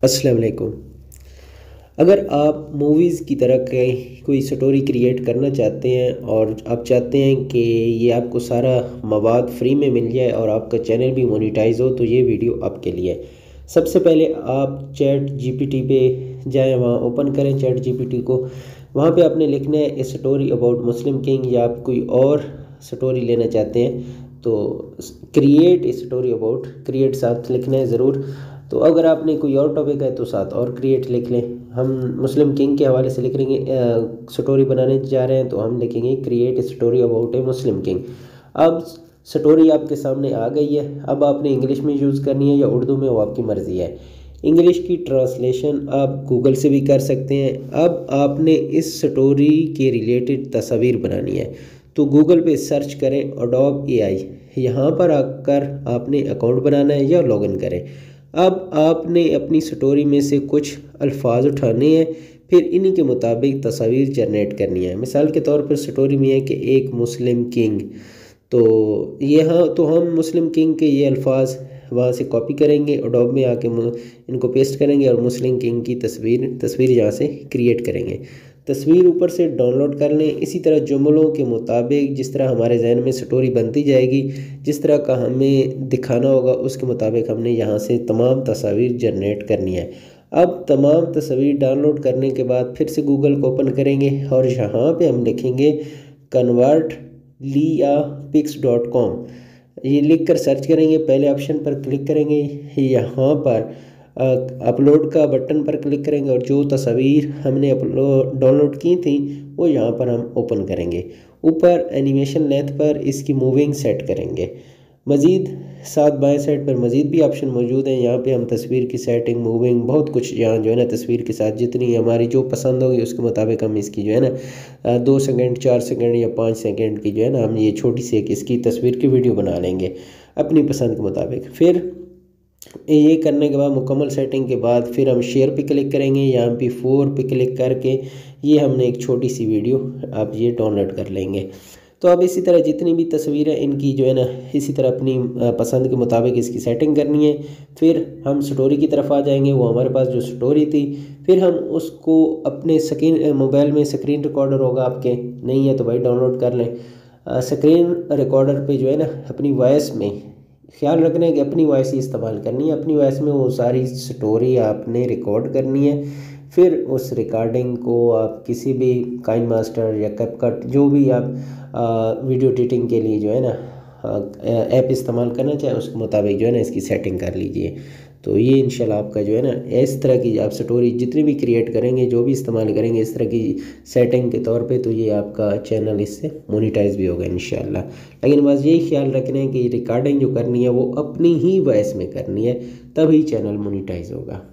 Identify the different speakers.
Speaker 1: अस्सलाम वालेकुम। अगर आप मूवीज़ की तरह कोई स्टोरी क्रिएट करना चाहते हैं और आप चाहते हैं कि ये आपको सारा मवाद फ्री में मिल जाए और आपका चैनल भी मोनेटाइज हो, तो ये वीडियो आपके लिए है। सबसे पहले आप चैट जीपीटी पे जाएं, वहाँ ओपन करें चैट जीपीटी को। वहाँ पे आपने लिखना है a story about Muslim king, या आप कोई और स्टोरी लेना चाहते हैं तो create a story about, create साथ लिखना है ज़रूर। तो अगर आपने कोई और टॉपिक है तो साथ और क्रिएट लिख लें। हम मुस्लिम किंग के हवाले से लिख लेंगे, स्टोरी बनाने जा रहे हैं तो हम लिखेंगे create story about a Muslim king. अब स्टोरी आपके सामने आ गई है। अब आपने इंग्लिश में यूज़ करनी है या उर्दू में, वो आपकी मर्ज़ी है। इंग्लिश की ट्रांसलेशन आप गूगल से भी कर सकते हैं। अब आपने इस स्टोरी के रिलेटेड तस्वीर बनानी है तो गूगल पे सर्च करें एडोब एआई। यहाँ पर आकर आपने अकाउंट बनाना है या लॉगिन करें। अब आपने अपनी स्टोरी में से कुछ अल्फाज उठाने हैं, फिर इन्हीं के मुताबिक तस्वीर जनरेट करनी है। मिसाल के तौर पर स्टोरी में है कि एक मुस्लिम किंग, तो यहाँ तो हम मुस्लिम किंग के ये अल्फाज वहाँ से कॉपी करेंगे, एडोब में आके इनको पेस्ट करेंगे और मुस्लिम किंग की तस्वीर यहाँ से क्रिएट करेंगे। तस्वीर ऊपर से डाउनलोड कर लें। इसी तरह जुमलों के मुताबिक जिस तरह हमारे जहन में स्टोरी बनती जाएगी, जिस तरह का हमें दिखाना होगा उसके मुताबिक हमने यहाँ से तमाम तस्वीर जनरेट करनी है। अब तमाम तस्वीर डाउनलोड करने के बाद फिर से गूगल को ओपन करेंगे और यहाँ पे हम लिखेंगे convertliapix.com। ये लिख कर सर्च करेंगे, पहले ऑप्शन पर क्लिक करेंगे, यहाँ पर अपलोड का बटन पर क्लिक करेंगे और जो तस्वीर हमने डाउनलोड की थी वो यहाँ पर हम ओपन करेंगे। ऊपर एनिमेशन लेंथ पर इसकी मूविंग सेट करेंगे। मज़ीद साथ बाएं साइड पर मज़ीद भी ऑप्शन मौजूद हैं। यहाँ पे हम तस्वीर की सेटिंग, मूविंग, बहुत कुछ यहाँ जो है ना तस्वीर के साथ जितनी हमारी जो पसंद होगी उसके मुताबिक हम इसकी जो है ना 2 सेकंड, 4 सेकंड या 5 सेकंड की जो है ना हम ये छोटी सी एक इसकी तस्वीर की वीडियो बना लेंगे अपनी पसंद के मुताबिक। फिर ये करने के बाद, मुकम्मल सेटिंग के बाद, फिर हम शेयर पे क्लिक करेंगे। यहाँ पे 4 पे क्लिक करके ये हमने एक छोटी सी वीडियो आप ये डाउनलोड कर लेंगे। तो अब इसी तरह जितनी भी तस्वीरें इनकी जो है ना इसी तरह अपनी पसंद के मुताबिक इसकी सेटिंग करनी है। फिर हम स्टोरी की तरफ आ जाएंगे। वो हमारे पास जो स्टोरी थी, फिर हम उसको अपने मोबाइल में स्क्रीन रिकॉर्डर होगा आपके, नहीं है तो भाई डाउनलोड कर लें। स्क्रीन रिकॉर्डर पे जो है ना अपनी वॉइस में ख्याल रखना है कि अपनी वॉइस ही इस्तेमाल करनी है। अपनी वॉइस में वो सारी स्टोरी आपने रिकॉर्ड करनी है। फिर उस रिकॉर्डिंग को आप किसी भी काइन मास्टर या कैपकट, जो भी आप वीडियो एडिटिंग के लिए जो है ना ऐप इस्तेमाल करना चाहे उसके मुताबिक जो है ना इसकी सेटिंग कर लीजिए। तो ये इंशाल्लाह आपका जो है ना इस तरह की आप स्टोरी जितनी भी क्रिएट करेंगे, जो भी इस्तेमाल करेंगे इस तरह की सेटिंग के तौर पे, तो ये आपका चैनल इससे मोनेटाइज भी होगा इंशाल्लाह। लेकिन बस यही ख्याल रखना है कि रिकॉर्डिंग जो करनी है वो अपनी ही वॉइस में करनी है, तभी चैनल मोनेटाइज होगा।